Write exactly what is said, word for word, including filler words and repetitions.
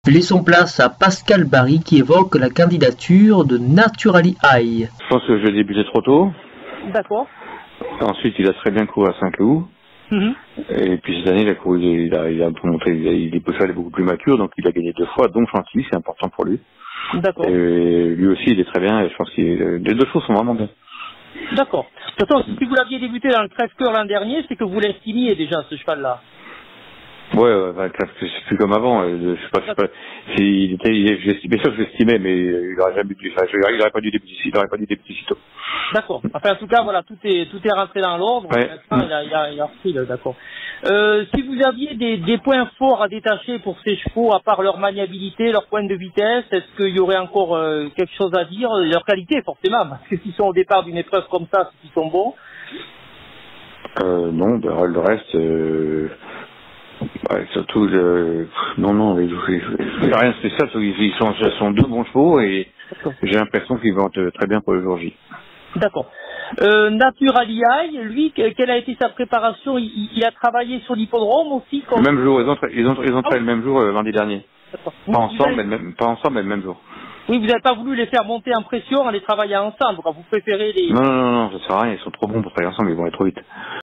Laissons place à Pascal Barry qui évoque la candidature de Naturally High. Je pense que je l'ai débuté trop tôt. D'accord. Ensuite, il a très bien couru à Saint-Cloud. Mmh. Et puis cette année, il a couru, il a, il a montré, il, a, il est possible beaucoup plus mature, donc il a gagné deux fois, donc Chantilly, c'est important pour lui. D'accord. Et lui aussi, il est très bien, et je pense que les deux choses sont vraiment bien. D'accord. De toute façon, si vous l'aviez débuté dans le crève-cœur l'an dernier, c'est que vous l'estimiez déjà, ce cheval-là. Ouais, ouais, bah, c'est plus comme avant. Je sais pas, je sais pas. Il était, il, bien sûr que je l'estimais, mais il aurait jamais dû, enfin, il aurait pas dû débuter, il aurait pas dû débuter si tôt. D'accord. Enfin, en tout cas, voilà, tout est, tout est rentré dans l'ordre. Ouais. Mmh. Il a, il a, il a repris, d'accord. Euh, si vous aviez des, des points forts à détacher pour ces chevaux, à part leur maniabilité, leur point de vitesse, est-ce qu'il y aurait encore euh, quelque chose à dire? Leur qualité, forcément, parce que s'ils sont au départ d'une épreuve comme ça, c'est qu'ils sont bons. Euh, non, bah, le reste, euh, ouais, surtout, le, non, non, il n'y a rien de spécial, ils sont, ils sont deux bons chevaux et j'ai l'impression qu'ils vont être très bien pour le jour J. D'accord. Euh, Naturally High, lui, quelle a été sa préparation? il, il a travaillé sur l'hippodrome aussi comme... Le même jour, ils ont, ils ont, ils ont travaillé le même jour, euh, lundi dernier. Pas ensemble, avez... mais le même, pas ensemble, mais le même jour. Oui, vous n'avez pas voulu les faire monter en pression en les travaillant ensemble, vous préférez les... Non, non, non, non, ça sert à rien, ils sont trop bons pour travailler ensemble, ils vont aller trop vite.